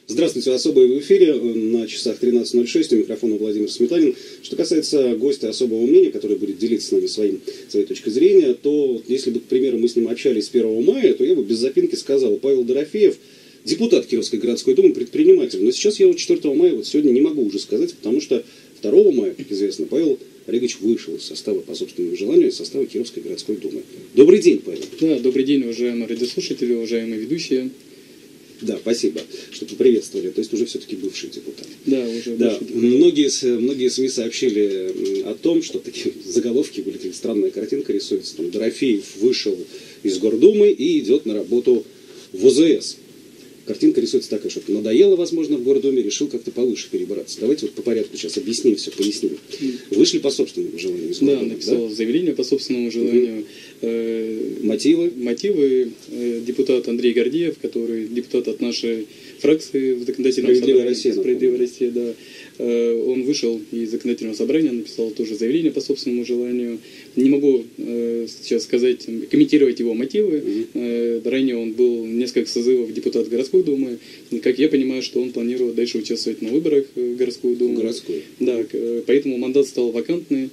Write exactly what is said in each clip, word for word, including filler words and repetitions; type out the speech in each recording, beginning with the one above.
Здравствуйте, особое в эфире, на часах тринадцать ноль шесть, у микрофона Владимир Сметанин. Что касается гостя особого мнения, который будет делиться с нами своим, своей точкой зрения, то если бы, к примеру, мы с ним общались с первого мая, то я бы без запинки сказал: Павел Дорофеев, депутат Кировской городской думы, предприниматель. Но сейчас я вот четвёртого мая, вот сегодня не могу уже сказать, потому что второго мая, как известно, Павел Олегович вышел из состава, по собственному желанию, из состава Кировской городской думы. Добрый день, Павел. Да, добрый день, уважаемые радиослушатели, уважаемые ведущие. Да, спасибо, что поприветствовали. То есть уже все-таки бывший депутат. Да, уже да. бывший депутат. Многие, многие СМИ сообщили о том, что такие заголовки были, такая странная картинка рисуется. Там, Дорофеев вышел из Гордумы и идет на работу в ОЗС. Картинка рисуется такая, что надоело, возможно, в Гордуме, решил как-то повыше перебраться. Давайте вот по порядку сейчас объясним все, поясним. Вышли по собственному желанию из Гордумы, да, написал да? заявление по собственному желанию. Угу. Мотивы? Мотивы. Депутат Андрей Гордеев, который депутат от нашей фракции в законодательном Справедливая собрании. Россия, Справедливая Россия, да. Он вышел из законодательного собрания, написал тоже заявление по собственному желанию. Не могу сейчас сказать, комментировать его мотивы. Mm-hmm. Ранее он был несколько созывов депутат городской думы. Как я понимаю, что он планирует дальше участвовать на выборах в городскую думу. Городскую. Да, поэтому мандат стал вакантный.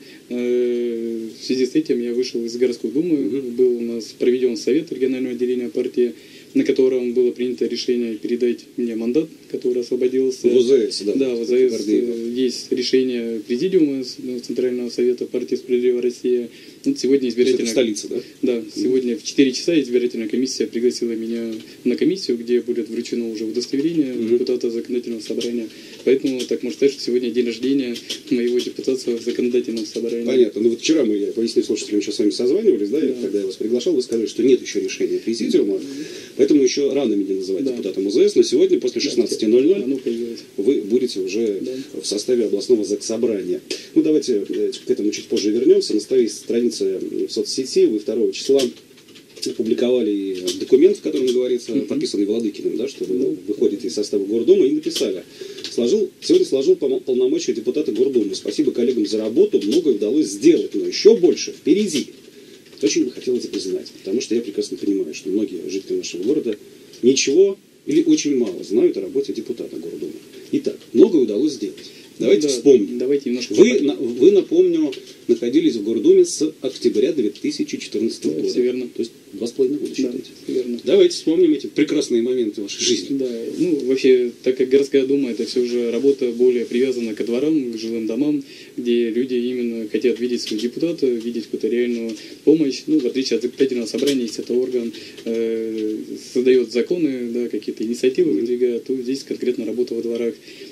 В связи с этим я вышел из городской думы. Mm-hmm. Был у нас проведен совет регионального отделения партии, на котором было принято решение передать мне мандат, который освободился. В ОЗС, да. Да, в ОЗС есть решение президиума Центрального совета партии «Справедливая Россия». Вот сегодня избирательная... столица, да? Да, сегодня в четыре часа избирательная комиссия пригласила меня на комиссию, где будет вручено уже удостоверение mm-hmm. депутата законодательного собрания. Поэтому так можно сказать, что сегодня день рождения моего депутатства в законодательном собрании. Понятно. Ну вот вчера мы, я поясню слушателям, сейчас с вами созванивались, да, да. Я, когда я вас приглашал, вы сказали, что нет еще решения президиума, mm-hmm. поэтому еще рано меня называть да. депутатом ОЗС, но сегодня после шестнадцати ноль ноль вы будете уже да. в составе областного заксобрания. Ну давайте к этому чуть позже вернемся. На своей странице в соцсети вы второго числа опубликовали документ, в котором говорится, mm-hmm. подписанный Владыкиным, да, что вы mm-hmm. выходите из состава Гордумы, и написали: сложил, сегодня сложил полномочия депутата Гордумы. Спасибо коллегам за работу, многое удалось сделать, но еще больше впереди. Очень бы хотелось это знать, потому что я прекрасно понимаю, что многие жители нашего города ничего или очень мало знают о работе депутата Гордумы. Итак, многое удалось сделать. Давайте да, вспомним. Давайте немножко вы, на, вы, напомню, находились в Гордуме с октября две тысячи четырнадцатого да, года. Все верно. То есть два с половиной года, считайте. Да, верно. Давайте вспомним эти прекрасные моменты вашей жизни. Да, ну вообще, так как городская дума, это все же работа более привязана ко дворам, к жилым домам, где люди именно хотят видеть своего депутата, видеть какую-то реальную помощь. Ну, в отличие от законодательного собрания, если это орган э, создает законы, да, какие-то инициативы mm-hmm. выдвигает, то здесь конкретно работа во дворах.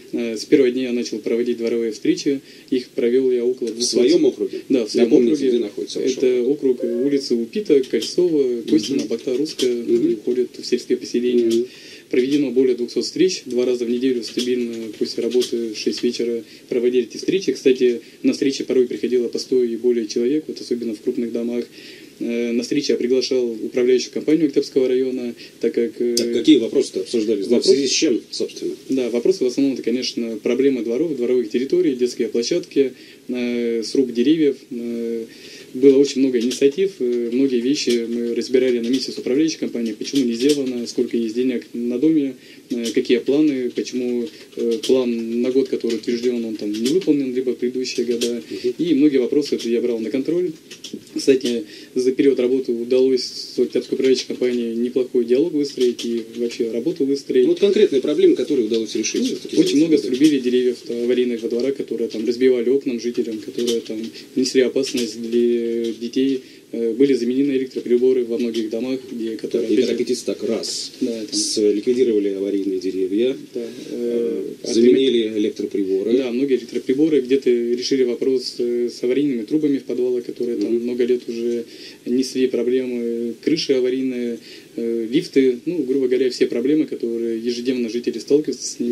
С первого дня я начал проводить дворовые встречи, их провел я около двух... В своем округе? Да, в своем Напомните, округе. Где находится это округ улицы Упита, Кольцова, Костина, угу. Бахта, Русская, угу. входят в сельское поселение. Угу. Проведено более двухсот встреч, два раза в неделю стабильно после работы в шесть вечера проводили эти встречи. Кстати, на встречи порой приходило по сто и более человек, вот особенно в крупных домах. На встрече я приглашал управляющую компанию Октябрьского района, так как... Так какие вопросы-то обсуждались? Вопрос... В связи с чем, собственно? Да, вопросы в основном, это, конечно, проблемы дворов, дворовых территорий, детские площадки, сруб деревьев. Было очень много инициатив, многие вещи мы разбирали на месте с управляющей компанией, почему не сделано, сколько есть денег на доме, какие планы, почему план на год, который утвержден, он там не выполнен, либо в предыдущие года. И многие вопросы я брал на контроль. Кстати, за период работы удалось с Октябрьской управляющей компанией неплохой диалог выстроить и вообще работу выстроить. Ну, вот конкретные проблемы, которые удалось решить. Ну, очень много срубили деревьев аварийных во дворах, которые там разбивали окнам жителям, которые там несли опасность для детей. Были заменены электроприборы во многих домах, где... Которые, не торопитесь так, раз. Да, там... Ликвидировали аварийные деревья, да, э, заменили отремон... электроприборы. Да, многие электроприборы. Где-то решили вопрос с аварийными трубами в подвалах, которые там mm-hmm. много лет уже несли проблемы. Крыши аварийные, э, лифты, ну, грубо говоря, все проблемы, которые ежедневно жители сталкиваются с ними. Mm-hmm.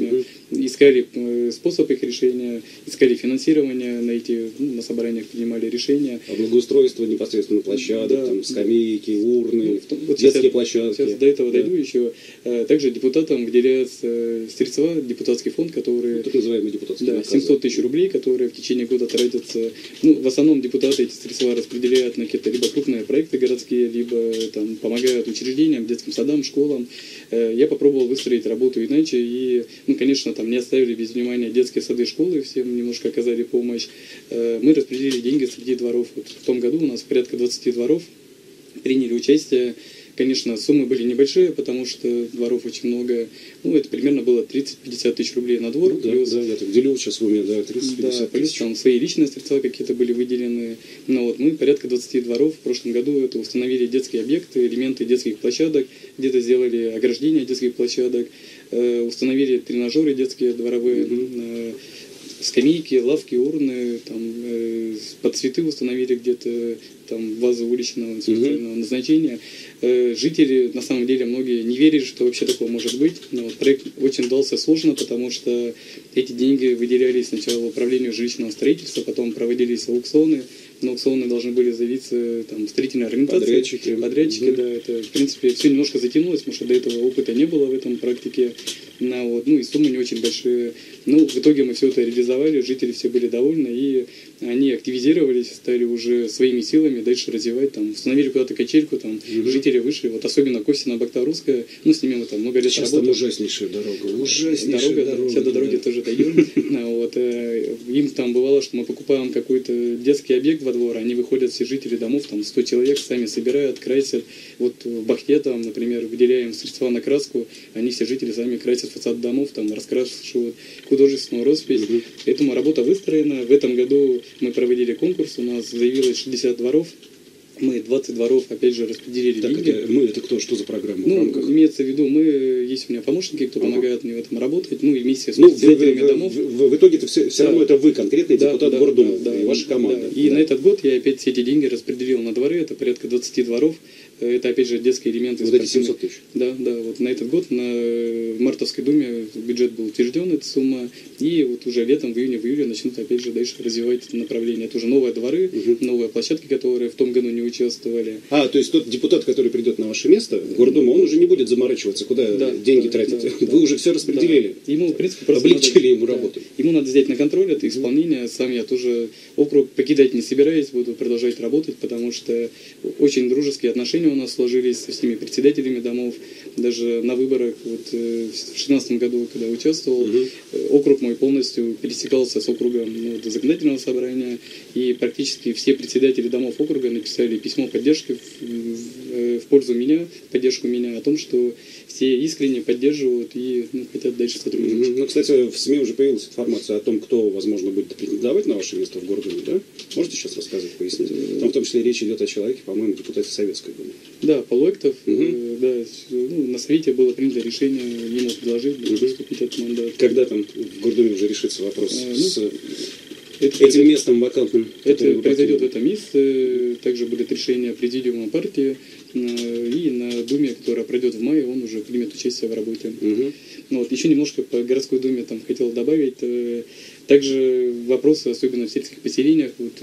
искали способ их решения, искали финансирование на эти, ну, на собраниях принимали решения. А благоустройство непосредственно площадок, да, там, скамейки, урны, ну, вот детские сейчас, площадки. Сейчас до этого да. дойду еще. Также депутатам выделяется средства, депутатский фонд, который... Ну, так называемый депутатский да, семьсот тысяч рублей, которые в течение года тратятся. Ну, в основном депутаты эти средства распределяют на какие-то либо крупные проекты городские, либо там помогают учреждениям, детским садам, школам. Я попробовал выстроить работу иначе и, ну, конечно, там не оставили без внимания детские сады, школы, всем немножко оказали помощь. Мы распределили деньги среди дворов. Вот в том году у нас порядка двадцати дворов приняли участие. Конечно, суммы были небольшие, потому что дворов очень много. Ну, это примерно было тридцать-пятьдесят тысяч рублей на двор. Да, плюс, да, я так делю сейчас в уме, да, тридцать-пятьдесят да, плюс там свои личные средства какие-то были выделены. Но вот мы порядка двадцати дворов в прошлом году это установили детские объекты, элементы детских площадок, где-то сделали ограждения детских площадок, э, установили тренажеры детские, дворовые, mm-hmm. э, скамейки, лавки, урны, там, э, под цветы установили где-то, там, вазы уличного институционального mm-hmm. назначения. Э, жители, на самом деле, многие не верили, что вообще такое может быть. Но вот проект очень дался сложно, потому что эти деньги выделялись сначала управлению жилищного строительства, потом проводились аукционы. На аукционы должны были заявиться там, строительные организации. Подрядчики. Подрядчики, mm-hmm. да. Это, в принципе, все немножко затянулось, потому что до этого опыта не было в этом практике. На, вот, ну и суммы не очень большие. Ну, в итоге мы все это реализовали, жители все были довольны, и они активизировались, стали уже своими силами дальше развивать, там, установили куда-то качельку, там, mm-hmm. жители вышли, вот особенно Костина-Бактаруская, ну, с ними мы там много лет сейчас работали. Сейчас там ужаснейшая дорога, ужаснейшая дорога. дорога. Сейчас до дороги да. тоже дойдем. Вот, им там бывало, что мы покупаем какой-то детский объект во двор, они выходят, все жители домов, там, сто человек, сами собирают, красят. Вот в Бахте, там, например, выделяем средства на краску, они все жители сами красят фасад домов, там, раскрашивают художественную роспись. Mm-hmm. Поэтому работа выстроена. В этом году мы проводили конкурс, у нас заявилось шестьдесят дворов. Мы двадцать дворов, опять же, распределили так, деньги. Это, мы, это кто, что за программа? Ну, в рамках? имеется в виду, мы, есть у меня помощники, кто ага. помогает мне в этом работать, ну, и вместе с ну, представителями в, домов. В, в, в итоге-то все, все да. равно это вы, конкретный да, депутат да, Гордума, да, и ваша команда. Да. И да. на этот год я опять все эти деньги распределил на дворы, это порядка двадцати дворов. Это, опять же, детские элементы. Вот эти семьсот тысяч. Да, да, вот на этот год на, в Мартовской думе бюджет был утвержден, эта сумма, и вот уже летом, в июне, в июле начнут, опять же, дальше развивать это направление. Это уже новые дворы, угу. новые площадки, которые в том году не участвовали. А, то есть тот депутат, который придет на ваше место, в Гордуму, он уже не будет заморачиваться, куда да, деньги да, тратить. Да, Вы да, уже все распределили. Да. Ему, в принципе, просто облегчили надо, ему да, работу. Ему надо взять на контроль это исполнение. Сам я тоже округ покидать не собираюсь, буду продолжать работать, потому что очень дружеские отношения у нас сложились с всеми председателями домов. Даже на выборах вот, в две тысячи шестнадцатом году, когда участвовал, угу. округ мой полностью пересекался с округом ну, до законодательного собрания, и практически все председатели домов округа написали письмо поддержки в, в, в пользу меня, в поддержку меня, о том, что все искренне поддерживают и ну, хотят дальше сотрудничать. Угу. Ну, кстати, в СМИ уже появилась информация о том, кто, возможно, будет претендовать на ваше место в Гордуме, да? Можете сейчас рассказать, пояснить? Там в том числе речь идет о человеке, по-моему, депутате Советской Думы. Да, Полуэктов, угу. э, да, ну, на совете было принято решение ему предложить угу. поступить от мандата. Когда там в Гордуме уже решится вопрос а, с ну, это этим местом вакантным? Это произойдет в этом месяце. Также будет решение президиума партии. И на Думе, которая пройдет в мае, он уже примет участие в работе. Угу. Ну, вот, еще немножко по городской думе там хотел добавить. Также вопросы, особенно в сельских поселениях, вот,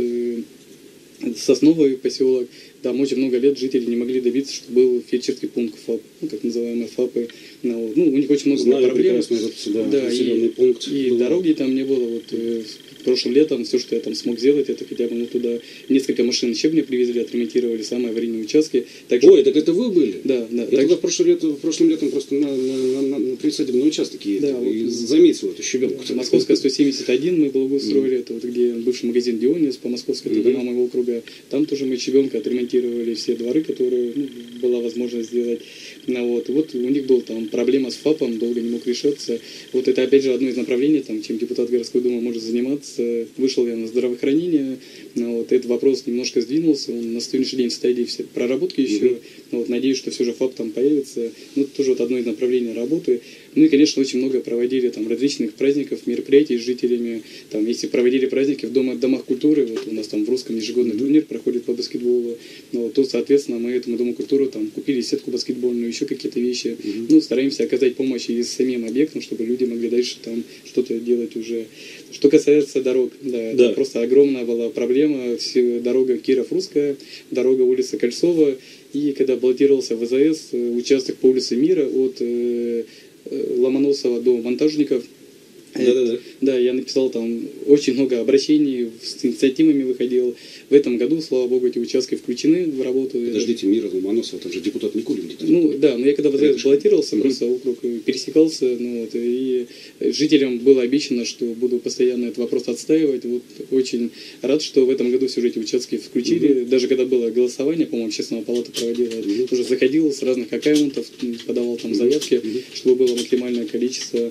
Сосновый поселок, там очень много лет жители не могли добиться, чтобы был фельдшерский пункт ФАП, ну, как называемые ФАПы. Ну, у них очень много Знаю, проблем. Да, да, и, пункт и дороги там не было. Вот, прошлым летом все, что я там смог сделать, это хотя бы ну, туда несколько машин щебня привезли, отремонтировали самые аварийные участки. Также... Ой, так это вы были? Да, да. Я так... тогда в прошлом летом, в прошлом летом просто на, на, на, на присадебный участок ездил да, и вот, заметил эту щебенку. Да, Московская сто семьдесят один мы благоустроили, mm. это вот где бывший магазин Дионис по Московской, это mm-hmm. дома моего округа. Там тоже мы щебенка отремонтировали все дворы, которые ну, была возможность сделать. Ну, вот. вот у них была там проблема с ФАПом, долго не мог решаться. Вот это опять же одно из направлений, там, чем депутат городской думы может заниматься. Вышел я на здравоохранение, ну, вот этот вопрос немножко сдвинулся, он на сегодняшний день в стадии все проработки еще. Mm-hmm. Ну, вот, надеюсь, что все же ФАП там появится. Ну, это тоже вот одно из направлений работы. Ну и, конечно, очень много проводили там различных праздников, мероприятий с жителями. Там, если проводили праздники в дома, домах культуры, вот у нас там в Русском ежегодный mm-hmm. турнир проходит по баскетболу, ну, то, соответственно, мы этому Дому культуры там купили сетку баскетбольную, еще какие-то вещи. Mm-hmm. Ну, стараемся оказать помощь и самим объектам, чтобы люди могли дальше там что-то делать уже. Что касается дорог, да, да. Это просто огромная была проблема. Дорога Киров-Русская, дорога улица Кольцова. И когда баллотировался в ВЗС, участок по улице Мира от э, Ломоносова до Монтажников, Да-да-да. Да, я написал там очень много обращений, с инициативами выходил. В этом году, слава богу, эти участки включены в работу. Подождите, Мира Ломоносова, там же депутат Никулин. Ну да, но я когда в ВЗС баллотировался, mm-hmm. просто округ пересекался, ну, вот, и жителям было обещано, что буду постоянно этот вопрос отстаивать. Вот, очень рад, что в этом году все же эти участки включили. Mm-hmm. Даже когда было голосование, по-моему, общественная палата проводила, mm-hmm. уже заходил с разных аккаунтов, подавал там заявки, mm-hmm. чтобы было максимальное количество.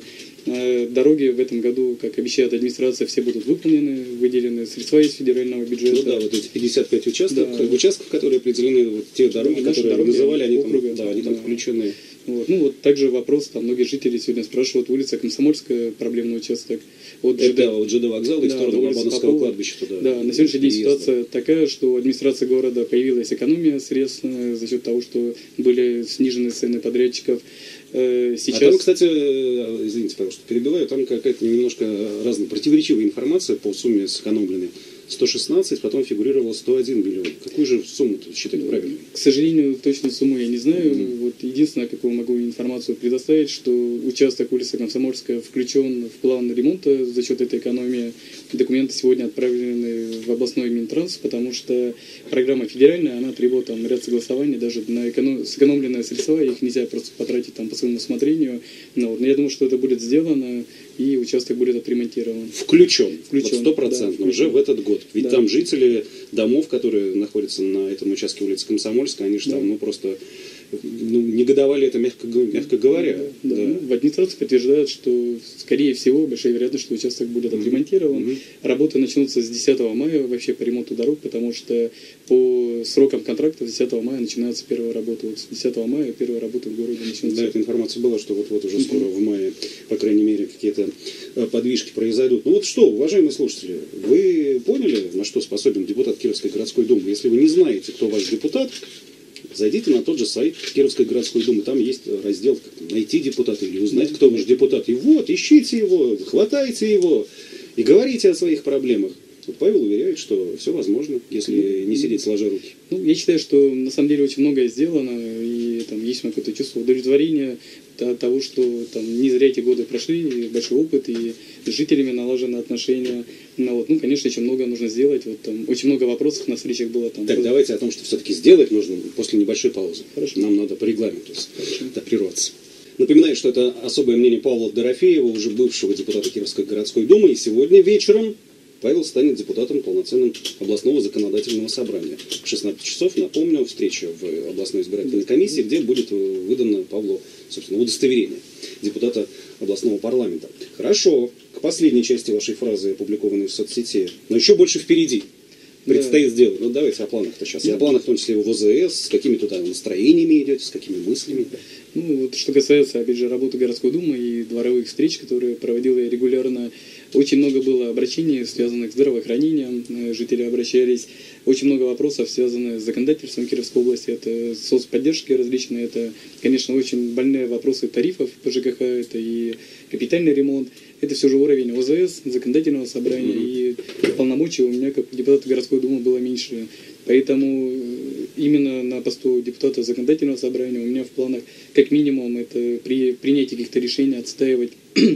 Дороги в этом году, как обещает администрация, все будут выполнены, выделены средства из федерального бюджета. Ну да, вот эти пятьдесят пять участков, да. участков, которые определены, вот те дороги, да, которые дороги, называли, они округа, там, да, они там да. включены. Вот. Ну вот также вопрос, там многие жители сегодня спрашивают, улица Комсомольская, проблемный участок. От ЖД, это от ЖД вокзала и да, в сторону Бабановского кладбища туда. Да, на сегодняшний день ситуация такая, что у администрации города появилась экономия средств за счет того, что были снижены цены подрядчиков. Сейчас... А там, кстати, извините, пожалуйста, перебиваю, там какая-то немножко разная противоречивая информация по сумме сэкономленной. сто шестнадцать, потом фигурировало сто один миллион. Какую же сумму считать правильно? К сожалению, точную сумму я не знаю. Mm-hmm. Вот единственное, какую могу информацию предоставить, что участок улицы Комсомольская включен в план ремонта за счет этой экономии. Документы сегодня отправлены в областной Минтранс, потому что программа федеральная, она требует там ряд согласований, даже на эконом... сэкономленные средства, их нельзя просто потратить там по своему усмотрению. Но, вот, но я думаю, что это будет сделано, и участок будет отремонтирован. Включен, включен вот стопроцентно, да, уже в этот год. Ведь да. там жители домов, которые находятся на этом участке улицы Комсомольская, они же да. там ну, просто ну, негодовали это, мягко, мягко говоря. Да. Да. Да. Ну, в администрации подтверждают, что, скорее всего, большая вероятность, что участок будет отремонтирован. Mm-hmm. Работы начнутся с десятого мая вообще по ремонту дорог, потому что по срокам контракта с десятого мая начинается первая работа. Вот с десятого мая первая работа в городе начнется. Да, эта информация была, что вот-вот уже mm-hmm. скоро в мае, по крайней мере, какие-то подвижки произойдут. Ну вот что, уважаемые слушатели, вы поняли, на что способен депутат Кировской городской думы? Если вы не знаете, кто ваш депутат, зайдите на тот же сайт Кировской городской думы. Там есть раздел как «Найти депутата» или «Узнать, кто ваш депутат». И вот, ищите его, хватайте его и говорите о своих проблемах. Вот Павел уверяет, что все возможно, если не сидеть сложа руки. Ну, я считаю, что на самом деле очень многое сделано, и там есть какое-то чувство удовлетворения от того, что там не зря эти годы прошли, и большой опыт, и с жителями налажены отношения. Ну, вот, ну, конечно, еще много нужно сделать. Вот, там, очень много вопросов на встречах было. Там, так, давайте о том, что все-таки сделать нужно после небольшой паузы. Хорошо. Нам надо по регламенту да, прерваться. Напоминаю, что это особое мнение Павла Дорофеева, уже бывшего депутата Кировской городской думы. И сегодня вечером Павел станет депутатом полноценным областного законодательного собрания. В шестнадцать часов, напомню, встреча в областной избирательной комиссии, где будет выдано Павлу, собственно, удостоверение депутата областного парламента. Хорошо, к последней части вашей фразы, опубликованной в соцсети, но еще больше впереди предстоит да. сделать. Ну давайте о планах-то сейчас. И о планах, в том числе, в ОЗС, с какими туда настроениями идете, с какими мыслями. Ну, вот, что касается, опять же, работы городской думы и дворовых встреч, которые проводила я регулярно, очень много было обращений, связанных с здравоохранением, жители обращались, очень много вопросов, связанных с законодательством Кировской области, это соцподдержки различные, это, конечно, очень больные вопросы тарифов по ЖКХ, это и капитальный ремонт, это все же уровень ОЗС, законодательного собрания, mm-hmm. и полномочий у меня, как депутата городской думы, было меньше. Поэтому именно на посту депутата законодательного собрания у меня в планах, как минимум, это при принятии каких-то решений отстаивать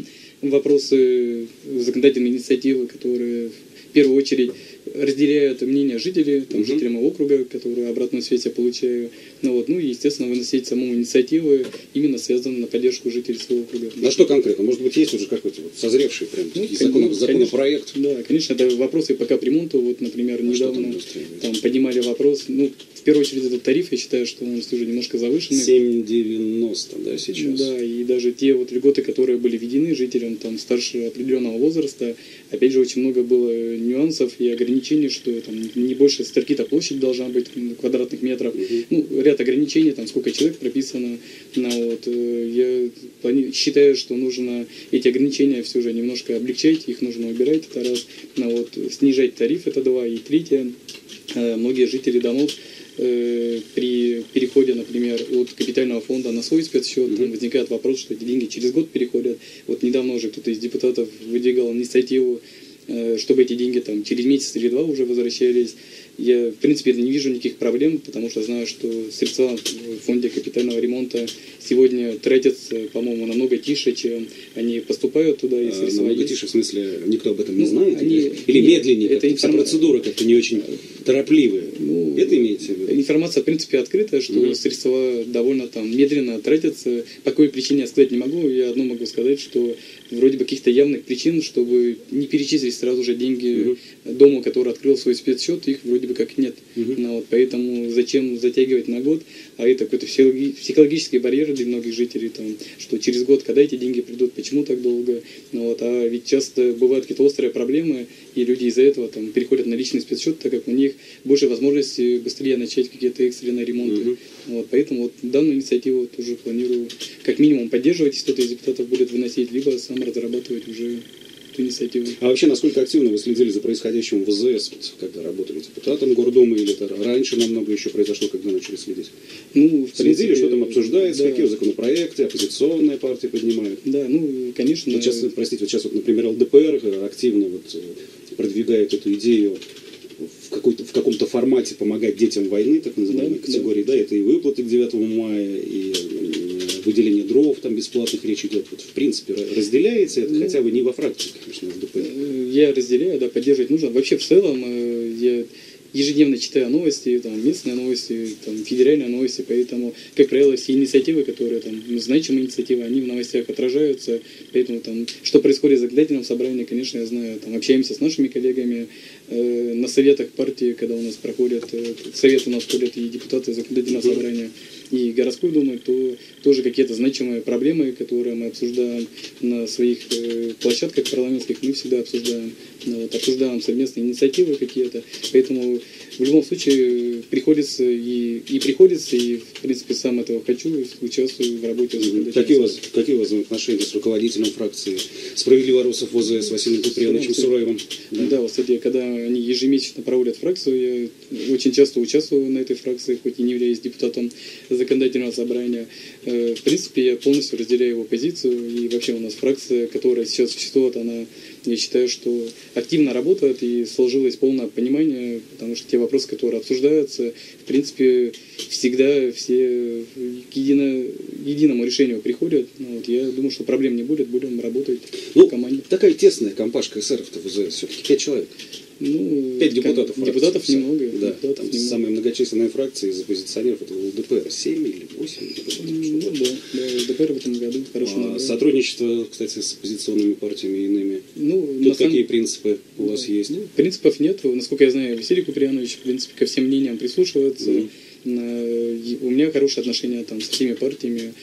вопросы законодательной инициативы, которые в первую очередь разделяют мнение жителей, там, mm-hmm. жителей моего округа, которые обратную связь я получаю. Ну, вот, ну и, естественно, выносить саму инициативы, именно связанные на поддержку жителей своего округа. На что конкретно? Может быть, есть уже какой-то вот созревший прям ну, закон, законопроект? Да, конечно, это вопросы по капремонту. Вот, например, а недавно там, там поднимали вопрос. Ну, в первую очередь, этот тариф, я считаю, что он уже немножко завышенный. семь девяносто, да, сейчас? Да, и даже те вот льготы, которые были введены жителям там старше определенного возраста, опять же, очень много было нюансов и ограничений, что там не больше столько-то площадь должна быть квадратных метров. Uh-huh. Ну, ряд ограничений, там сколько человек прописано. Ну, вот, я считаю, что нужно эти ограничения все же немножко облегчать, их нужно убирать, это раз. Ну, вот, снижать тариф, это два. И третье, многие жители домов при переходе, например, от капитального фонда на свой спецсчет, mm-hmm. там возникает вопрос, что эти деньги через год переходят. Вот недавно уже кто-то из депутатов выдвигал инициативу, чтобы эти деньги там через месяц или два уже возвращались. Я, в принципе, не вижу никаких проблем, потому что знаю, что средства в фонде капитального ремонта сегодня тратятся, по-моему, намного тише, чем они поступают туда. И а, намного тише, в смысле, никто об этом не ну, знает? Они, или или нет, медленнее? Это информ... процедура как-то не очень торопливая. Ну, это имеете в виду? Информация, в принципе, открытая, что угу. средства довольно там медленно тратятся. По какой причине я сказать не могу. Я одно могу сказать, что вроде бы каких-то явных причин, чтобы не перечислить сразу же деньги угу. дому, который открыл свой спецсчет, их вроде бы как нет. Угу. Ну, вот, поэтому зачем затягивать на год? А это какой-то психологический барьер для многих жителей, там, что через год, когда эти деньги придут, почему так долго? Ну, вот, а ведь часто бывают какие-то острые проблемы, и люди из-за этого там, переходят на личный спецсчет, так как у них больше возможности быстрее начать какие-то экстренные ремонты. Угу. Вот, поэтому вот, данную инициативу тоже планирую как минимум поддерживать, если кто-то из депутатов будет выносить, либо сам разрабатывать уже эту инициативу. А вообще, насколько активно вы следили за происходящим в ВЗС, вот, когда работали депутатом Гордума, или это раньше намного еще произошло, когда начали следить? Ну, в следили, принципе, что там обсуждается, да. какие законопроекты оппозиционные партии поднимают? Да, ну, конечно. Вот сейчас, простите, вот сейчас, вот, например, ЛДПР активно вот, продвигает эту идею в, какой-то, в каком-то формате помогать детям войны, так называемой да, категории, да. да, это и выплаты к девятому мая, и выделение дров там бесплатных, речь идет. Вот, в принципе, разделяете это, ну, хотя бы не во фракции, конечно, ЛДПР. Я разделяю, да, поддерживать нужно. Вообще, в целом, я ежедневно читаю новости, там, местные новости, там, федеральные новости, поэтому, как правило, все инициативы, которые, там, значимые инициативы, они в новостях отражаются, поэтому, там, что происходит в законодательном собрании, конечно, я знаю, там, общаемся с нашими коллегами, э, на советах партии, когда у нас проходят, э, совет у нас входят и депутаты законодательного mm-hmm. собрания, и городской думы, то тоже какие-то значимые проблемы, которые мы обсуждаем на своих э, площадках парламентских, мы всегда обсуждаем, ну, вот, обсуждаем совместные инициативы какие-то, поэтому в любом случае приходится и, и приходится, и в принципе сам этого хочу, участвую в работе. Mm-hmm. Какие у вас, какие у вас отношения с руководителем фракции «Справедливый Росов» ВЗС Василием Куприяновичем Сураевым? Да. да, вот, кстати, когда они ежемесячно проводят фракцию, я очень часто участвую на этой фракции, хоть и не являюсь депутатом законодательного собрания. В принципе, я полностью разделяю его позицию, и вообще у нас фракция, которая сейчас существует, она, я считаю, что активно работает, и сложилось полное понимание, потому что те вопросы, которые обсуждаются, в принципе, всегда все к едино, единому решению приходят. Ну, вот, я думаю, что проблем не будет, будем работать ну, в команде. Такая тесная компашка эсеров-то в ВЗС, все-таки пять человек. Ну, Пять депутатов. Депутатов фракции, немного. Да, депутатов там немного. Самая многочисленная фракция из оппозиционеров это ЛДПР. Семь или восемь депутатов. Ну, да, да, ЛДПР в этом году хорошо. А, сотрудничество, кстати, с оппозиционными партиями и иными. Ну, Тут какие самом... принципы у вас есть? Ну, принципов нет. Насколько я знаю, Василий Куприянович, в принципе, ко всем мнениям прислушивается. Mm-hmm. У меня хорошие отношения там, со всеми партиями,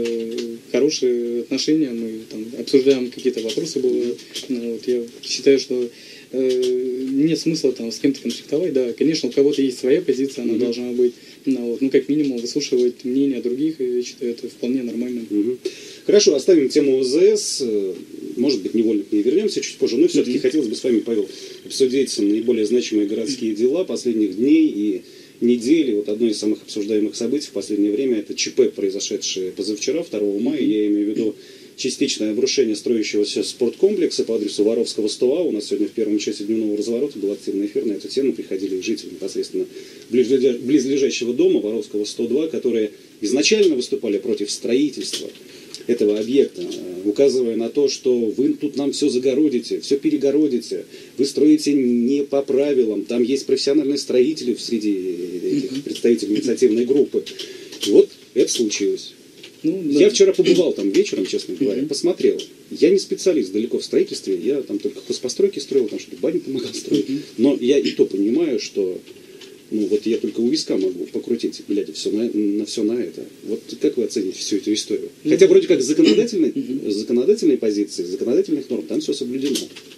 хорошие отношения, мы там, обсуждаем какие-то вопросы. Было. Ну, вот, я считаю, что нет смысла там с кем-то конфликтовать, да, конечно, у кого-то есть своя позиция, она mm-hmm. должна быть, ну, вот, ну, как минимум, выслушивать мнение других, и я считаю, это вполне нормально. Mm-hmm. Хорошо, оставим тему ВЗС, может быть, невольно к ней вернемся чуть позже, но все-таки mm-hmm. хотелось бы с вами, Павел, обсудить наиболее значимые городские дела последних дней и недели. Вот одно из самых обсуждаемых событий в последнее время это ЧП, произошедшее позавчера, второго мая, mm-hmm. я имею в виду частичное обрушение строящегося спорткомплекса по адресу Воровского сто А. У нас сегодня в первом часе дневного разворота был активный эфир на эту тему. Приходили жители непосредственно близлежащего дома Воровского сто два, которые изначально выступали против строительства этого объекта, указывая на то, что вы тут нам все загородите, все перегородите, вы строите не по правилам, там есть профессиональные строители среди этих представителей инициативной группы. И вот это случилось. Ну, да. Я вчера побывал там вечером, честно говоря, mm-hmm. посмотрел. Я не специалист далеко в строительстве, я там только хозпостройки строил, там что-то баню помогал строить. Mm-hmm. Но я и то понимаю, что ну вот я только у виска могу покрутить, глядя все на, на все на это. Вот как вы оцените всю эту историю? Mm-hmm. Хотя вроде как с законодательной, mm-hmm. законодательной позиции, законодательных норм, там все соблюдено.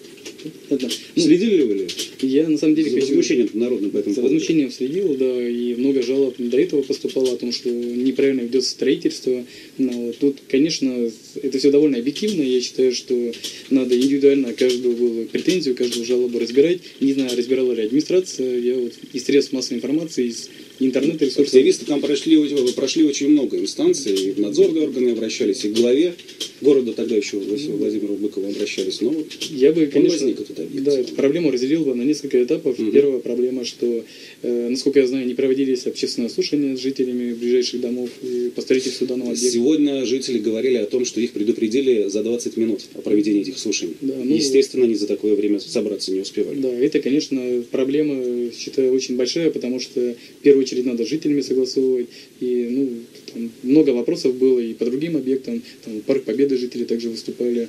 Это, ну, следили ли вы? Я на самом деле за хочу... возмущением народным по этому За поводу? возмущением следил, да, и много жалоб до этого поступало о том, что неправильно ведется строительство. Но тут, конечно, это все довольно объективно. Я считаю, что надо индивидуально каждую было претензию, каждую жалобу разбирать. Не знаю, разбирала ли администрация. Я вот из средств массовой информации, из интернет-ресурсов. Активисты там прошли, прошли очень много инстанций, и в надзорные органы обращались, и к главе города тогда еще Владимиру Быкову обращались. Но вот я бы, конечно, возник этот объект. Да, эту проблему разделил бы на несколько этапов. Угу. Первая проблема, что, э, насколько я знаю, не проводились общественные слушания с жителями ближайших домов и по строительству данного объекта. Сегодня жители говорили о том, что их предупредили за двадцать минут о проведении этих слушаний. Да, ну, естественно, они за такое время собраться не успевали. Да, это, конечно, проблема, считаю, очень большая, потому что в первую очередь надо с жителями согласовывать. И, ну, там много вопросов было и по другим объектам. Там, Парк Победы жители также выступали.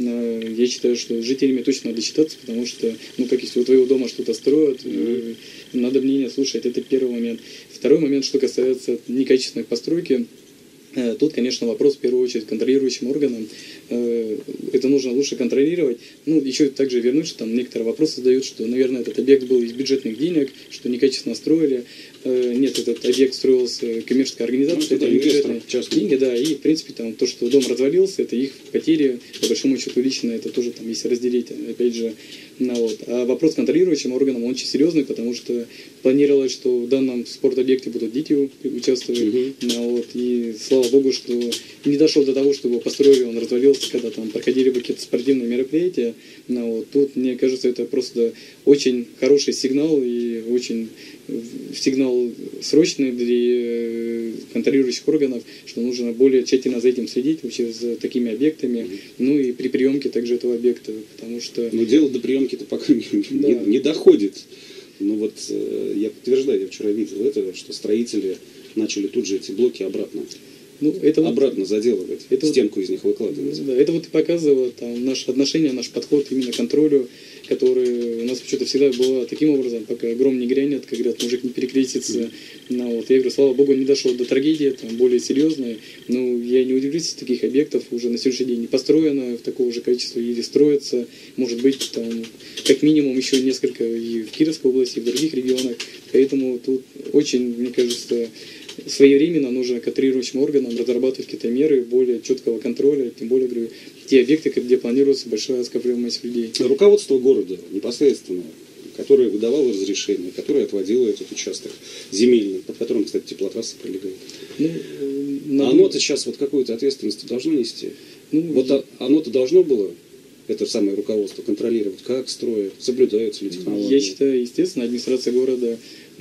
Я считаю, что с жителями точно надо считаться, потому что, ну, как если у твоего дома что-то строят, mm-hmm. надо мнение слушать. Это первый момент. Второй момент, что касается некачественной постройки. Тут, конечно, вопрос в первую очередь контролирующим органам. Это нужно лучше контролировать. Ну, еще также вернуть, что там некоторые вопросы задают, что, наверное, этот объект был из бюджетных денег, что некачественно строили. Нет, этот объект строился коммерческой организацией, ну, это не бюджетные деньги, да, и, в принципе, там, то, что дом развалился, это их потери, по большому счету, лично, это тоже, там, если разделить, опять же, ну, вот. А вопрос контролирующим органам, он очень серьезный, потому что планировалось, что в данном спортобъекте будут дети участвовать, mm-hmm. ну, вот, и слава богу, что не дошло до того, чтобы его построили, он развалился, когда там проходили бы какие-то спортивные мероприятия, ну, вот. Тут, мне кажется, это просто очень хороший сигнал и очень сигнал срочный для контролирующих органов, что нужно более тщательно за этим следить, вообще за такими объектами, mm-hmm. ну и при приемке также этого объекта, потому что... Но дело до приемки-то пока не, да. не, не доходит. Ну вот э, я подтверждаю, я вчера видел это, что строители начали тут же эти блоки обратно. Ну, это обратно вот, заделывать, это стенку вот, из них выкладывать. Да, это вот и показывает там, наше отношение, наш подход именно к контролю, который у нас почему-то всегда было таким образом, пока гром не грянет, как говорят, мужик не перекрестится. Mm-hmm. Ну, вот, я говорю, слава богу, не дошло до трагедии, там, более серьезной. Но я не удивлюсь, если таких объектов уже на сегодняшний день не построено в такого же количества или строится. Может быть, там, как минимум еще несколько и в Кировской области, и в других регионах. Поэтому тут очень, мне кажется, своевременно нужно контролирующим органам разрабатывать какие-то меры более четкого контроля, тем более, говорю, те объекты, где планируется большая скопляемость людей. Руководство города непосредственно, которое выдавало разрешение, которое отводило этот участок земельный, под которым, кстати, теплотрасса пролегает. Ну, на... Оно-то сейчас вот какую-то ответственность должно нести. Ну, вот я... оно-то должно было, это самое руководство, контролировать, как строят, соблюдаются ли технологии. Я считаю, естественно, администрация города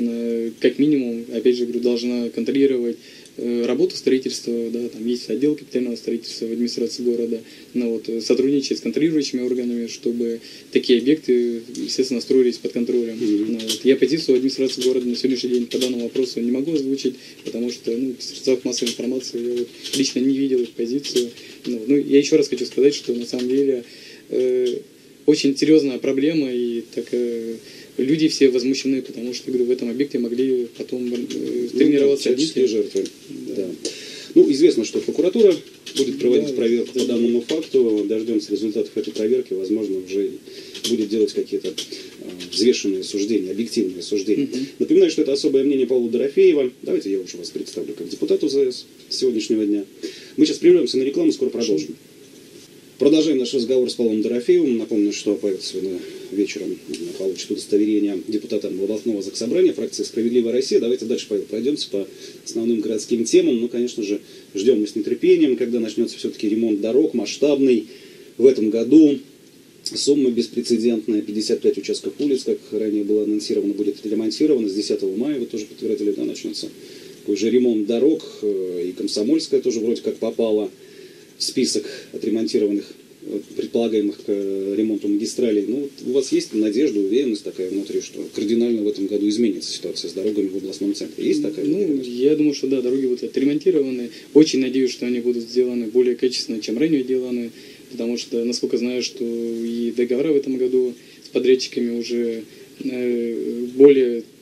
как минимум, опять же, говорю, должна контролировать э, работу строительства, да, там есть отдел капитального строительства в администрации города, но вот сотрудничать с контролирующими органами, чтобы такие объекты, естественно, строились под контролем. Mm-hmm. Но вот я позицию администрации города на сегодняшний день по данному вопросу не могу озвучить, потому что, ну, в средствах массовой информации я вот лично не видел их позицию. Ну, ну, я еще раз хочу сказать, что на самом деле э, очень серьезная проблема, и так э, люди все возмущены, потому что, говорю, в этом объекте могли потом э, тренироваться ну, дети. Жертвы. Да. Да. Ну, известно, что прокуратура будет проводить да, проверку да, по да. данному факту. Дождемся результатов этой проверки. Возможно, уже будет делать какие-то э, взвешенные суждения, объективные суждения. Угу. Напоминаю, что это особое мнение Павла Дорофеева. Давайте я уже вас представлю как депутат УЗС с сегодняшнего дня. Мы сейчас прервемся на рекламу, скоро продолжим. Продолжаем наш разговор с Павлом Дорофеевым. Напомню, что Павел сегодня вечером получит удостоверение депутата областного заксобрания фракции «Справедливая Россия». Давайте дальше, Павел, пройдемся по основным городским темам. Ну, конечно же, ждем мы с нетерпением, когда начнется все-таки ремонт дорог масштабный. В этом году сумма беспрецедентная. пятьдесят пять участков улиц, как ранее было анонсировано, будет ремонтировано. С десятого мая, вы тоже подтвердили, да, начнется такой же ремонт дорог. И Комсомольская тоже вроде как попала в список отремонтированных, предполагаемых к ремонту магистралей. Ну, у вас есть надежда, уверенность такая внутри, что кардинально в этом году изменится ситуация с дорогами в областном центре? Есть такая уверенность? Ну, я думаю, что да, дороги будут отремонтированы. Очень надеюсь, что они будут сделаны более качественно, чем ранее деланы, потому что, насколько знаю, что и договора в этом году с подрядчиками уже э, более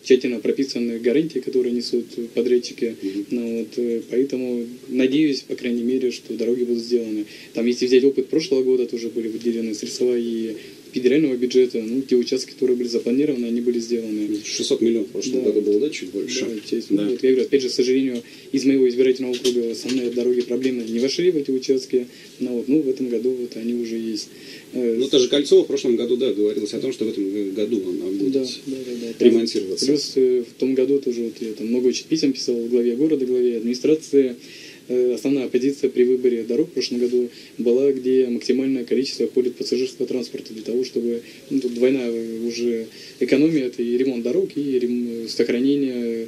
тщательно прописаны гарантии, которые несут подрядчики. Mm-hmm. Ну, вот, поэтому надеюсь, по крайней мере, что дороги будут сделаны. Там, если взять опыт прошлого года, тоже были выделены средства и федерального бюджета, ну, те участки, которые были запланированы, они были сделаны. шестьсот миллионов в прошлом да. году было, да, чуть больше? Да, часть. Да. Ну, вот, я говорю, опять же, к сожалению, из моего избирательного округа основные дороги проблемы не вошли в эти участки, но вот, ну, в этом году вот они уже есть. Ну, та же Кольцово в прошлом году, да, говорилось о том, что в этом году она будет да, да, да, да. ремонтироваться. Плюс в том году тоже вот, я там много очень писем писал в главе города, главе администрации. Основная позиция при выборе дорог в прошлом году была, где максимальное количество ходит пассажирского транспорта, для того, чтобы ну, тут двойная уже экономия, это и ремонт дорог, и рем... сохранение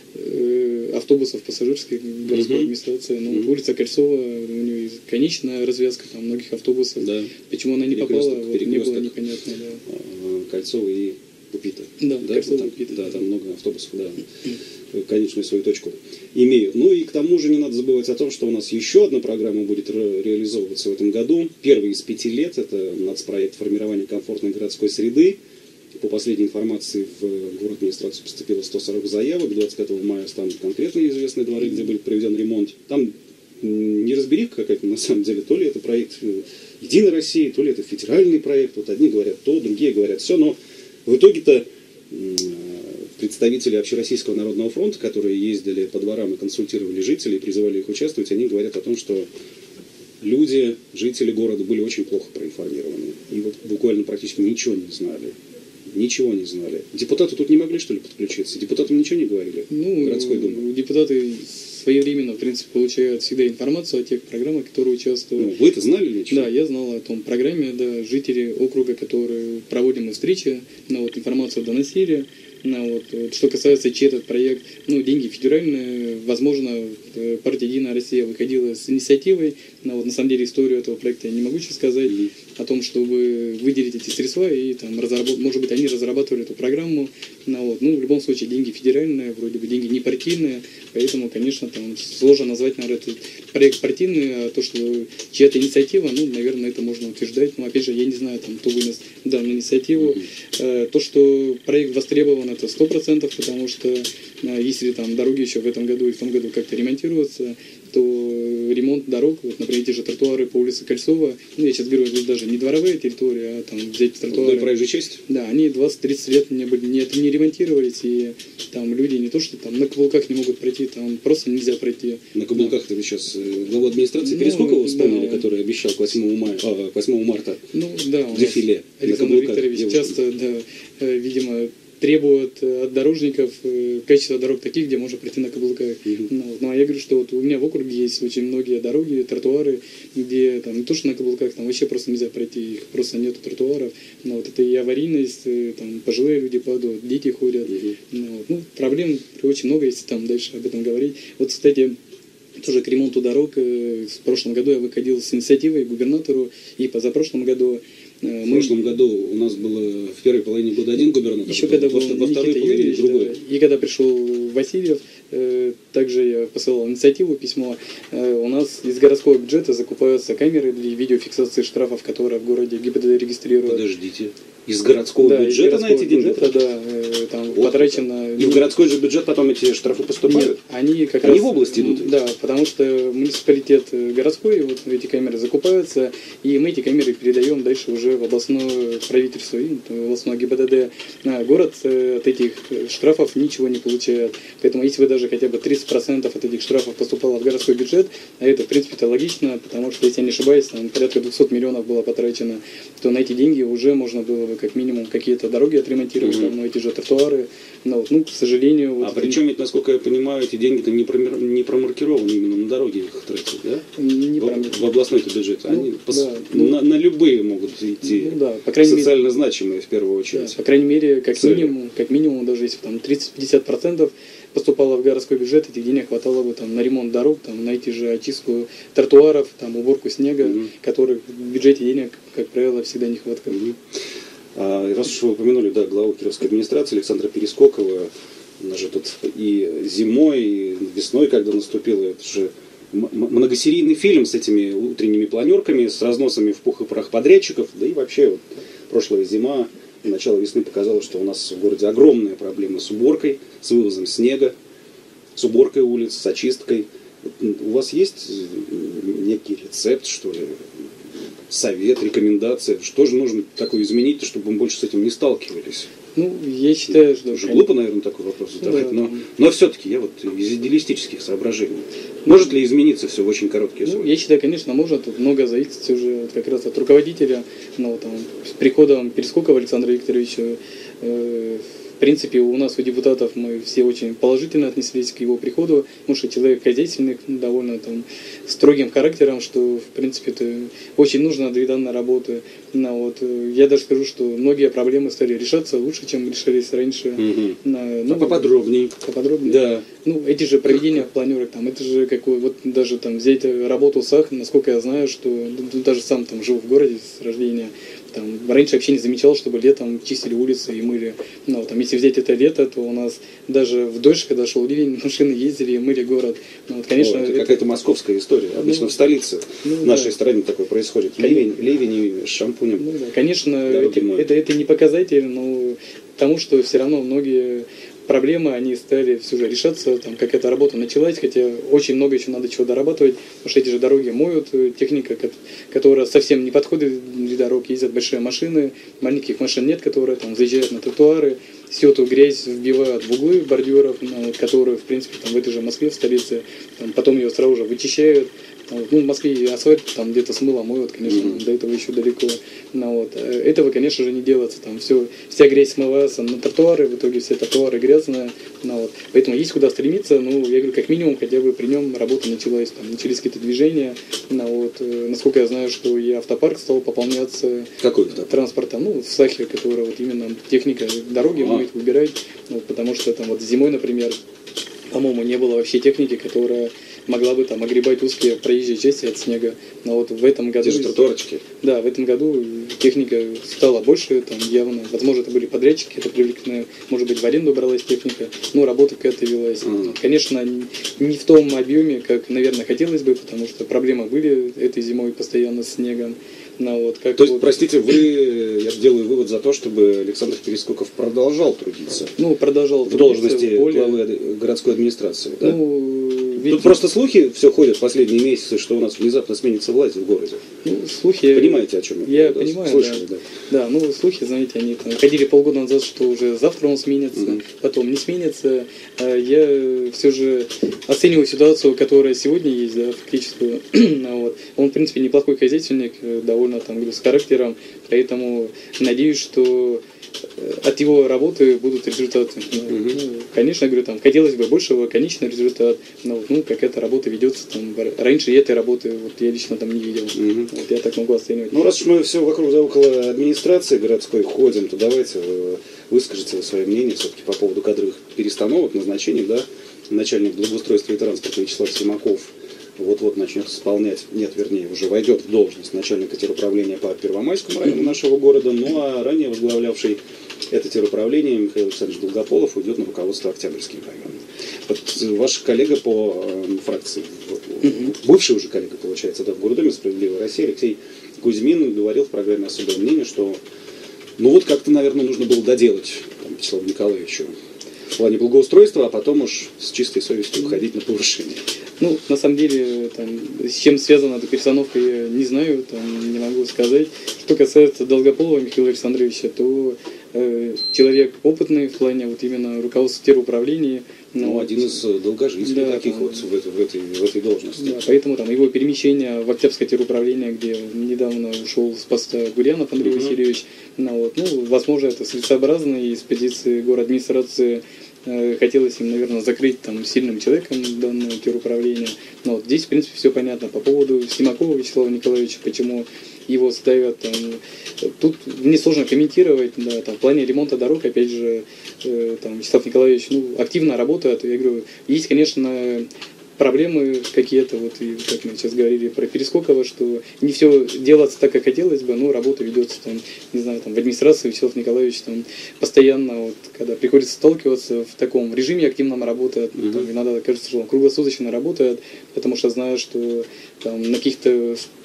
э, автобусов пассажирских городской mm-hmm. администрации. Ну, mm-hmm. улица Кольцова, у нее конечная развязка там, многих автобусов. Да. Почему она не попала, вот, не было непонятно. Да. Кольцова и Купита. Да, да, там, да, там много автобусов, да, конечную свою точку имеют. Ну и к тому же не надо забывать о том, что у нас еще одна программа будет ре- реализовываться в этом году. Первый из пяти лет, это нацпроект формирования комфортной городской среды. По последней информации в город администрацию поступило сто сорок заявок. двадцать пятого мая станут конкретно известны дворы, где будет проведен ремонт. Там неразбериха какая-то на самом деле. То ли это проект Единой России, то ли это федеральный проект. Вот одни говорят то, другие говорят все. Но в итоге-то представители Общероссийского народного фронта, которые ездили по дворам и консультировали жителей, призывали их участвовать, они говорят о том, что люди, жители города были очень плохо проинформированы. И вот буквально практически ничего не знали. Ничего не знали. Депутаты тут не могли, что ли, подключиться? Депутатам ничего не говорили? Ну, городской думы. Депутаты своевременно, в принципе, получают всегда информацию о тех программах, которые участвуют. Ну, вы это знали или ничего? Да, я знал о том программе, да, жители округа, которые проводим встречи, ну, вот, информацию доносили. Ну, вот, вот, что касается чей этот проект, ну, деньги федеральные, возможно, партия «Единая Россия» выходила с инициативой, но вот, на самом деле историю этого проекта я не могу сейчас сказать, mm-hmm. о том, чтобы выделить эти средства, и там, разработ... может быть, они разрабатывали эту программу, но, вот, ну, в любом случае, деньги федеральные, вроде бы деньги не партийные, поэтому, конечно, там сложно назвать, наверное, этот проект партийный, а то, что чья-то инициатива, ну, наверное, это можно утверждать, но, опять же, я не знаю, там, кто вынес данную инициативу, mm-hmm. то, что проект востребован, это сто процентов, потому что если там дороги еще в этом году и в том году как-то ремонтируются, то ремонт дорог, вот, например, те же тротуары по улице Кольцова, ну, я сейчас говорю, это даже не дворовые территории, а там взять тротуары. Проезжая часть? Да, они двадцать-тридцать лет не, были, не, не ремонтировались, и там люди не то, что там на каблуках не могут пройти, там просто нельзя пройти. На каблуках это сейчас главу администрации ну, Перескокова вспомнили, да. который обещал к восьмому мая, а, восьмому марта ну, да, дефиле. Александр Викторович часто, да, видимо, требуют от дорожников качества дорог таких, где можно пройти на каблуках. Mm-hmm. Ну, ну, а я говорю, что вот у меня в округе есть очень многие дороги, тротуары, где там не то, что на каблуках, там вообще просто нельзя пройти, их просто нету тротуаров. Но вот это и аварийность, там пожилые люди падают, дети ходят. Mm-hmm. Ну, вот, ну, проблем очень много, если там дальше об этом говорить. Вот, кстати, тоже к ремонту дорог в прошлом году я выходил с инициативой к губернатору, и позапрошлом году Мы... В прошлом году у нас было в первой половине года один губернатор, еще когда был во второй половине другой. Да, и когда пришел Васильев, э, также я посылал инициативу, письмо. Э, у нас из городского бюджета закупаются камеры для видеофиксации штрафов, которые в городе ГИБДД регистрируют. Подождите. Из городского да, бюджета из на эти деньги? Бюджета, да, э, там вот потрачено... И в городской же бюджет потом эти штрафы поступают? Нет, они как они раз... в области идут? Да, потому что муниципалитет городской, вот эти камеры закупаются, и мы эти камеры передаем дальше уже в областное правительство, и в областное ГИБДД. Город от этих штрафов ничего не получает. Поэтому если вы даже хотя бы тридцать процентов от этих штрафов поступало в городской бюджет, а это в принципе это логично, потому что, если я не ошибаюсь, там порядка двести миллионов было потрачено, то на эти деньги уже можно было бы как минимум какие-то дороги отремонтировать, mm-hmm. там, ну, эти же тротуары. Но, ну, к сожалению... Вот, а причем, ведь, насколько я понимаю, эти деньги-то не, промар... не промаркированы именно на дороге их тратят, да? Не в, в областной-то бюджет. Ну, Они да, пос... ну, на, на любые могут идти. Ну, да, по крайней социально мере, значимые, в первую очередь. Да, по крайней мере, как минимум, как минимум, даже если там тридцать-пятьдесят процентов поступало в городской бюджет, этих денег хватало бы там на ремонт дорог, там, на эти же очистку тротуаров, там, уборку снега, mm-hmm. которых в бюджете денег, как правило, всегда нехватка. Mm-hmm. А, раз уж вы упомянули, да, главу Кировской администрации Александра Перескокова, она же тут и зимой, и весной, когда наступила, это же многосерийный фильм с этими утренними планерками, с разносами в пух и прах подрядчиков, да и вообще вот, прошлая зима, начало весны показало, что у нас в городе огромная проблема с уборкой, с вывозом снега, с уборкой улиц, с очисткой. У вас есть некий рецепт, что ли, совет, рекомендация? Что же нужно такое изменить, чтобы мы больше с этим не сталкивались? Ну, я считаю, что... Уже глупо, наверное, такой вопрос задавать, да, но, да. но все-таки я вот из идеалистических соображений. Может ли измениться все в очень короткие сроки? Ну, я считаю, конечно, может. Тут много зависит уже вот как раз от руководителя. Ну, там, с приходом Перескокова Александра Викторовича, э, в принципе, у нас, у депутатов, мы все очень положительно отнеслись к его приходу, потому что человек хозяйственный, довольно там, строгим характером, что, в принципе, это очень нужно для данной работы. Но вот, я даже скажу, что многие проблемы стали решаться лучше, чем решались раньше. Угу. На, ну, а поподробнее. Поподробнее. Да. Ну, эти же проведения планерок, там, это же какой, вот даже там взять работу САХ, насколько я знаю, что ну, даже сам там живу в городе с рождения, там, раньше вообще не замечал, чтобы летом чистили улицы и мыли. Но там, если взять это лето, то у нас даже в дождь, когда шел ливень, машины ездили и мыли город. Ну, вот, конечно, О, это это... какая-то московская история. Обычно ну, в столице ну, в нашей да. стране такое происходит. Ливень, ливень с шампунем. Ну, да. Конечно, это, это, это не показатель, но тому, что все равно многие проблемы, они стали все же решаться, там какая-то работа началась, хотя очень много еще надо чего дорабатывать, потому что эти же дороги моют, техника, которая совсем не подходит для дорог, ездят большие машины, маленьких машин нет, которые там заезжают на тротуары, всю эту грязь вбивают в углы бордюров, ну, которые, в принципе, там в этой же Москве, в столице, там, потом ее сразу же вычищают. Ну, в Москве асфальт там где-то с мылом моют, конечно, mm-hmm. до этого еще далеко. Но вот, этого, конечно же, не делается. Там все, вся грязь смывается на тротуары, в итоге все тротуары грязные. Но вот, поэтому есть куда стремиться. Ну, я говорю, как минимум, хотя бы при нем работа началась. Там, начались какие-то движения. Но вот, насколько я знаю, что и автопарк стал пополняться транспортом. Ну, в Сахе, который вот именно техника дороги А-а-а. будет выбирать. Вот, потому что там вот зимой, например, по-моему, не было вообще техники, которая могла бы там огребать узкие проезжие части от снега. Но вот в этом году... Те же тротуарчики. Да, в этом году техника стала больше, там явно, возможно, это были подрядчики, это привлекли, может быть, в аренду бралась техника, но работа какая-то велась. Mm. Конечно, не в том объеме, как, наверное, хотелось бы, потому что проблемы были этой зимой постоянно с снегом. Но вот как то есть, вот... простите, вы, я делаю вывод за то, чтобы Александр Перескоков продолжал трудиться. Ну, продолжал в должности более... главы городской администрации, да? Ну, ведь... Тут просто слухи все ходят в последние месяцы, что у нас внезапно сменится власть в городе. Ну, слухи... Понимаете, о чем я? Я да, понимаю, слышали, да. да. Да, ну, слухи, знаете, они там ходили полгода назад, что уже завтра он сменится, mm-hmm. потом не сменится. А я все же оцениваю ситуацию, которая сегодня есть, да, фактически. Вот. Он, в принципе, неплохой хозяйственник, довольно там, говорю, с характером, поэтому надеюсь, что от его работы будут результаты. Mm-hmm. Ну, конечно, говорю, там хотелось бы большего, конечный результат, но ну, какая-то работа ведется там. Раньше этой работы вот, я лично там не видел. Mm-hmm. Вот, я так могу оценивать. Ну, раз уж мы все вокруг да около администрации городской ходим, то давайте вы выскажите свое мнение все-таки по поводу кадровых перестановок, назначений, да. Начальник благоустройства и транспорта Вячеслав Симаков вот-вот начнет исполнять, нет, вернее, уже войдет в должность начальника теруправления по Первомайскому району нашего города, ну а ранее возглавлявший это теруправление Михаил Александрович Долгополов уйдет на руководство Октябрьским районом. Вот ваша коллега по э, фракции, бывший уже коллега, получается, да, в Гордуме «Справедливая Россия» Алексей Кузьмин говорил в программе «Особое мнение», что ну вот как-то, наверное, нужно было доделать там, Вячеславу Николаевичу в плане благоустройства, а потом уж с чистой совестью уходить на повышение. Ну, на самом деле, там, с чем связана эта перестановка, я не знаю, там, не могу сказать. Что касается Долгополова Михаила Александровича, то э, человек опытный в плане вот именно руководства теруправления. Ну, ну, один из долгожителей да, таких там, вот в этой, в, этой, в этой должности. Да, поэтому там его перемещение в Октябрьское теруправление, где недавно ушел с поста Гурьянов Андрей uh-huh. Васильевич, ну, вот, ну, возможно, это целесообразно, и с позиции городадминистрации э, хотелось им, наверное, закрыть там сильным человеком данное теруправление. Но вот здесь, в принципе, все понятно. По поводу Симакова Вячеслава Николаевича, почему его ставят, там, тут мне сложно комментировать, да, там, в плане ремонта дорог, опять же, э, там, Вячеслав Николаевич, ну, активно работает, я говорю, есть, конечно, проблемы какие-то, вот, и как мы сейчас говорили про Перескокова, что не все делается так, как хотелось бы, но работа ведется, там, не знаю, там, в администрации Вячеслав Николаевич, там, постоянно, вот, когда приходится сталкиваться в таком режиме активном работает, mm-hmm. там, иногда кажется, что он круглосуточно работает, потому что знаю, что там, на каких-то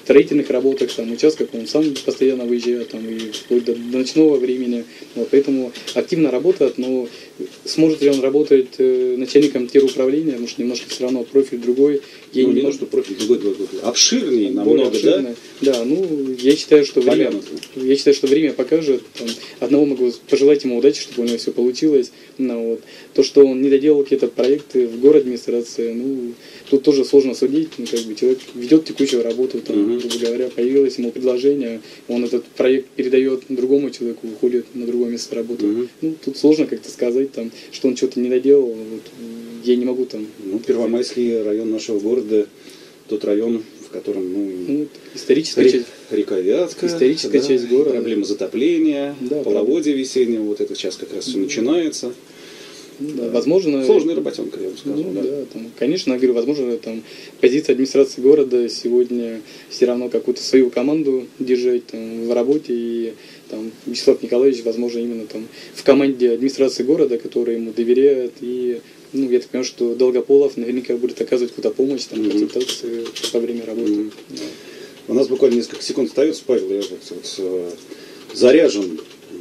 строительных работах, там, участках, он сам постоянно выезжает, там, и вплоть до ночного времени. Вот, поэтому активно работает, но сможет ли он работать э, начальником теруправления, потому что немножко все равно профиль другой. Я ну, не не могу... то, что профиль другой, другой, обширнее намного, обширный. Да? Да, ну, я считаю, что время, я считаю, что время покажет. Там, одного могу пожелать ему удачи, чтобы у него все получилось. Ну, вот. То, что он не доделал какие-то проекты в город администрации, ну, тут тоже сложно судить. Ну, как бы человек ведет текущую работу, там, uh-huh. грубо говоря, появилось ему предложение, он этот проект передает другому человеку, уходит на другое место работы. Uh-huh. Ну, тут сложно как-то сказать, там, что он что-то не доделал. Вот, я не могу там... Ну, Первомайский район нашего города, тот район, в котором, ну, ну историческая река, часть, река Вятка, историческая да, часть города, проблема затопления, да, половодья весеннего, вот это сейчас как раз все начинается. Да, возможно, сложная работенка, я бы сказал. Ну, да. Да, там, конечно, я говорю, возможно, там, позиция администрации города сегодня все равно какую-то свою команду держать там, в работе. И там, Вячеслав Николаевич, возможно, именно там, в команде администрации города, которая ему доверяет. И ну, я так понимаю, что Долгополов наверняка будет оказывать какую-то помощь, там, mm-hmm. консультации во время работы. Mm-hmm. Да. У нас буквально несколько секунд остается, Павел, я вот, заряжен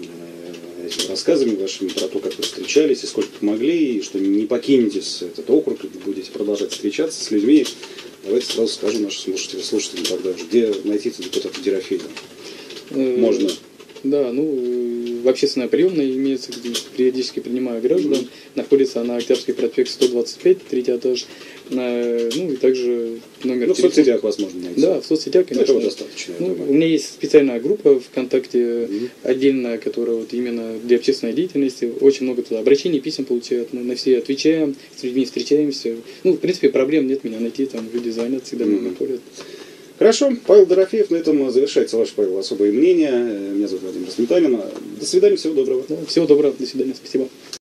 рассказами вашими про то, как вы встречались и сколько помогли, и что не покинете этот округ, будете продолжать встречаться с людьми. Давайте сразу скажем нашим слушателям, слушателям тогда, где найти депутата Дорофеева. Можно. Да, ну, в общественная приемная имеется, где периодически принимаю граждан. Mm-hmm. Находится на Октябрьский проспект сто двадцать пять, третий этаж. Ну, и также номер Ну, в соцсетях вас можно найти. Да, в соцсетях, конечно. Этого достаточно. Ну, у меня есть специальная группа ВКонтакте, mm-hmm. отдельная, которая вот именно для общественной деятельности. Очень много туда обращений, писем получают. Мы на все отвечаем, с людьми встречаемся. Ну, в принципе, проблем нет меня найти, там люди звонят, всегда mm-hmm. меня находят. Хорошо, Павел Дорофеев, на этом завершается ваше, Павел, особое мнение. Меня зовут Владимир Сметанин. До свидания, всего доброго. Да, всего доброго, до свидания, спасибо.